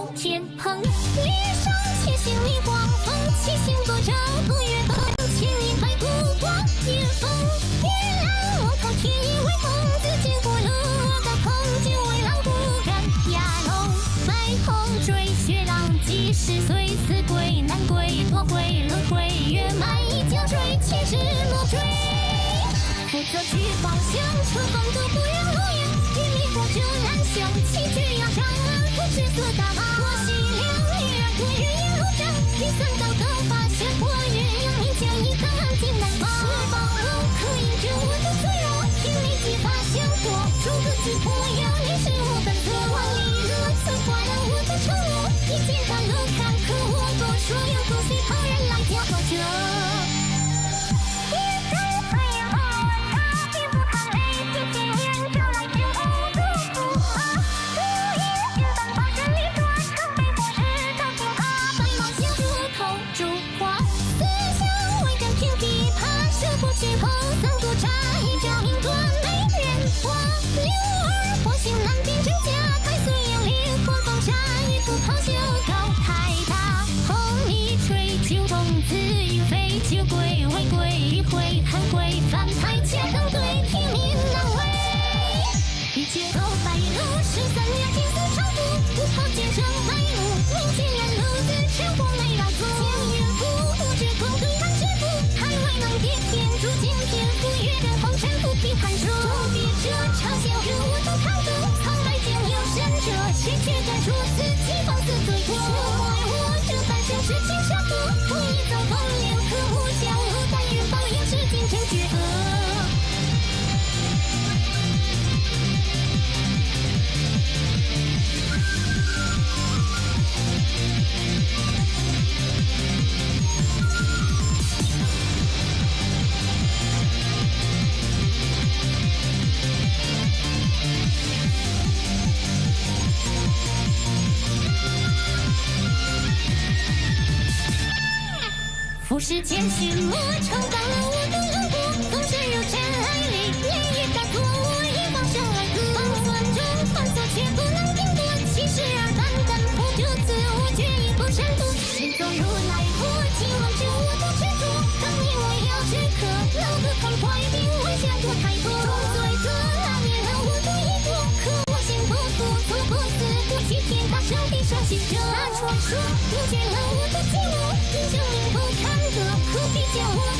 有天蓬，绿上七星逆光风，七星座照不月光，千里白骨光，夜风夜蓝，我靠天意为公子见过路，我高空就为狼不敢压龙，白虹追雪浪几十岁，死鬼难归，多回轮回，月满一江水，前世莫追。负责去方向，车风都不让路远，与你过这蓝香，七绝要长安，不知色大马，我西凉女儿对月夜路上，第三道的发现我鸳鸯一将一个安静南方，十方路可引着我的脆弱，天理几发相夺，数个击破要你是我本色，万里路策划了我的承诺，一见到了坎坷我多说，有东西旁人来挑拨着。酒鬼违规迂回贪归反派且更对提名难为，一切走白路13年金丝长服，不跑见证白路，明见人路自全国没让步，见云浮不知空对看知府，还未能跌天诛惊天覆月的红尘不必寒暑，终别者朝鲜日我都看得苍白间有神者，谁觉得如此既放肆最多，怪我这半生是情杀多，不一遭风流可无江湖，但愿保有是今天抉择。俯视间寻摸，承担了我的冷漠，纵身入尘埃里，年月打破我一方生来歌，方寸中犯错却不能定夺，七十二般淡泊着自我，决意不闪躲，行走如来佛，紧握着我的执着，当年我要时刻，老个痛快并未想过开拓，重罪责难免了我的一搏，可我心不服，错不死，不欺天大圣地上行者，那传说不见了我的寂寞，因生命不堪得，何必将我